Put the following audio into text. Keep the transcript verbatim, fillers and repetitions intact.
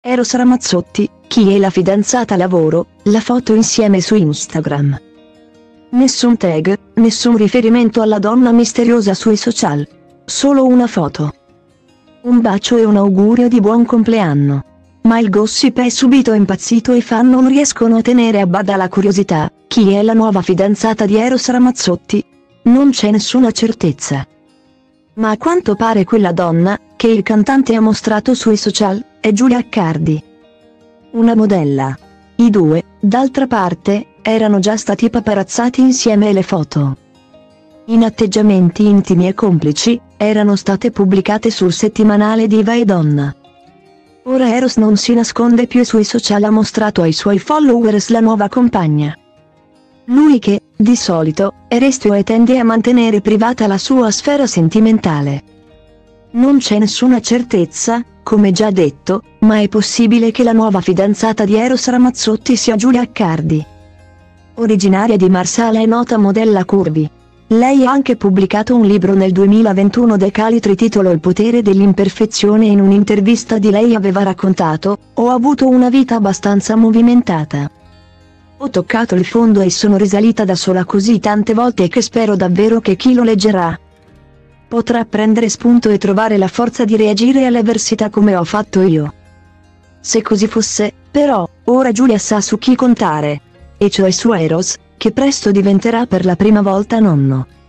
Eros Ramazzotti, chi è la fidanzata lavoro, la foto insieme su Instagram. Nessun tag, nessun riferimento alla donna misteriosa sui social. Solo una foto. Un bacio e un augurio di buon compleanno. Ma il gossip è subito impazzito e i fan non riescono a tenere a bada la curiosità: chi è la nuova fidanzata di Eros Ramazzotti? Non c'è nessuna certezza. Ma a quanto pare quella donna, che il cantante ha mostrato sui social, è Giulia Accardi. Una modella. I due, d'altra parte, erano già stati paparazzati insieme e le foto, in atteggiamenti intimi e complici, erano state pubblicate sul settimanale Diva e Donna. Ora Eros non si nasconde più e sui social ha mostrato ai suoi followers la nuova compagna. Lui che, di solito, è restio e tende a mantenere privata la sua sfera sentimentale. Non c'è nessuna certezza, come già detto, ma è possibile che la nuova fidanzata di Eros Ramazzotti sia Giulia Accardi. Originaria di Marsala e nota modella curvy. Lei ha anche pubblicato un libro nel duemilaventuno dai Calitri titolo Il potere dell'imperfezione e in un'intervista di lei aveva raccontato: ho avuto una vita abbastanza movimentata. Ho toccato il fondo e sono risalita da sola così tante volte che spero davvero che chi lo leggerà potrà prendere spunto e trovare la forza di reagire alle avversità come ho fatto io. Se così fosse, però, ora Giulia sa su chi contare. E cioè su Eros, che presto diventerà per la prima volta nonno.